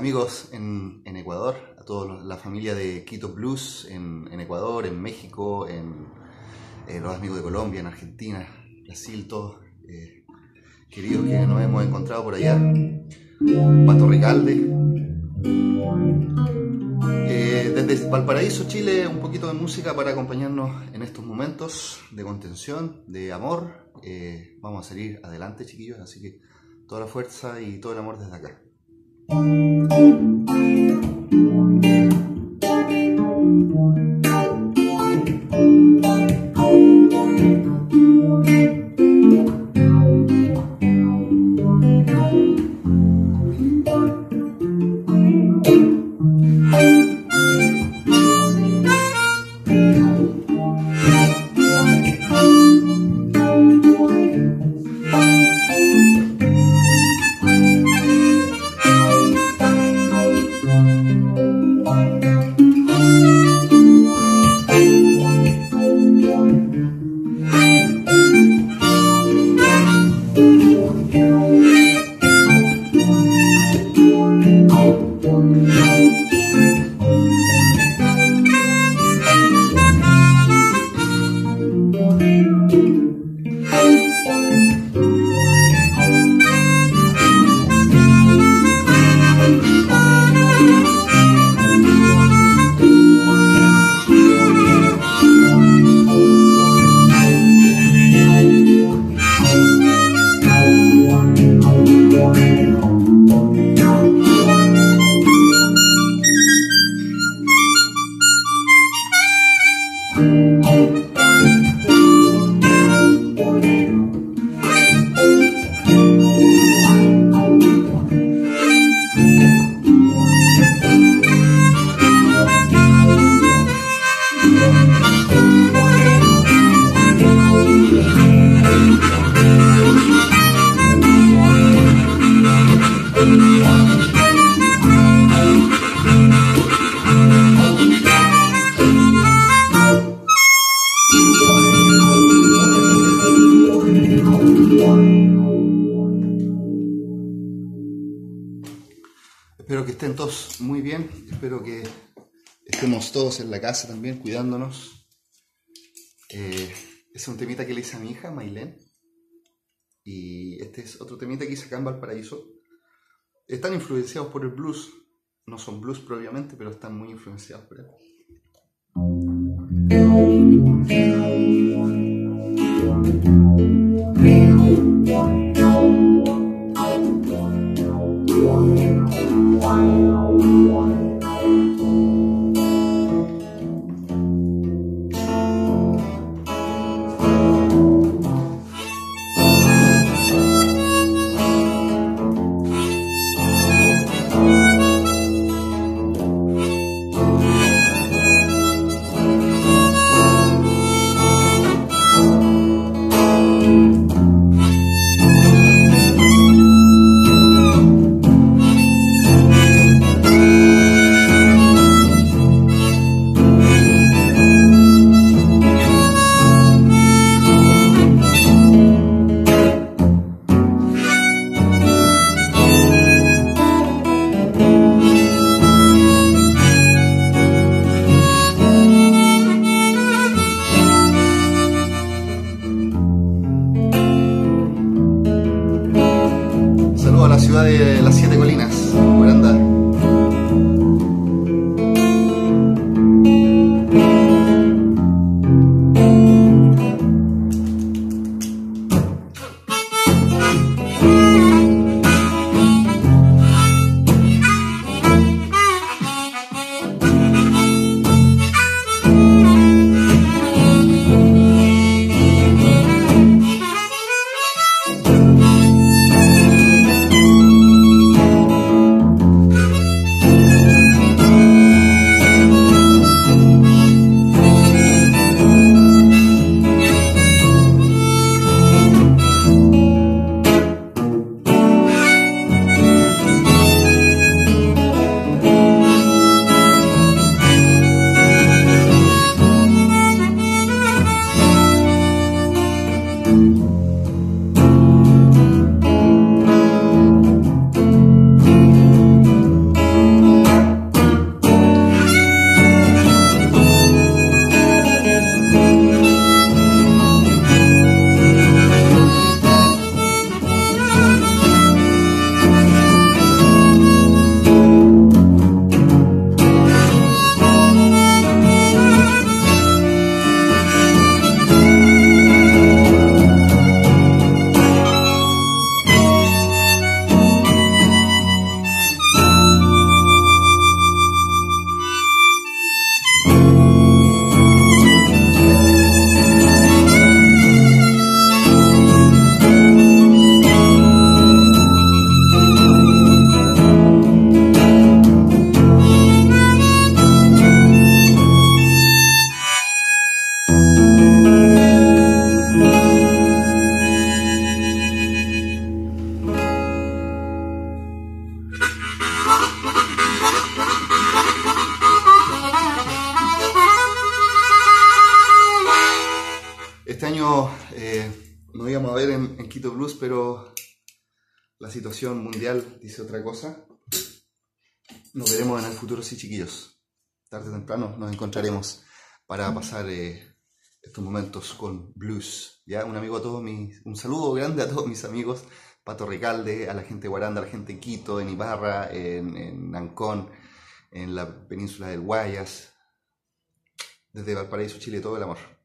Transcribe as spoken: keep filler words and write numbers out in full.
amigos en, en Ecuador, a toda la familia de Quito Blues en, en Ecuador, en México, en eh, los amigos de Colombia, en Argentina, Brasil, todos eh, queridos que nos hemos encontrado por allá. Pato Recalde. Eh, desde Valparaíso, Chile, un poquito de música para acompañarnos en estos momentos de contención, de amor. Eh, vamos a salir adelante, chiquillos, así que toda la fuerza y todo el amor desde acá. Espero que estén todos muy bien, espero que estemos todos en la casa también, cuidándonos. Eh, es un temita que le hice a mi hija, Maylén, y este es otro temita que hice acá en Valparaíso. Están influenciados por el blues, no son blues propiamente, pero están muy influenciados por él. año eh, nos íbamos a ver en, en Quito Blues, pero la situación mundial dice otra cosa. Nos veremos en el futuro, sí, chiquillos. Tarde o temprano nos encontraremos para pasar eh, estos momentos con blues. ¿Ya? Un amigo a todos mis, un saludo grande a todos mis amigos, Pato Recalde, a la gente de Guaranda, a la gente en Quito, en Ibarra, en, en Ancón, en la península del Guayas, desde Valparaíso, Chile, todo el amor.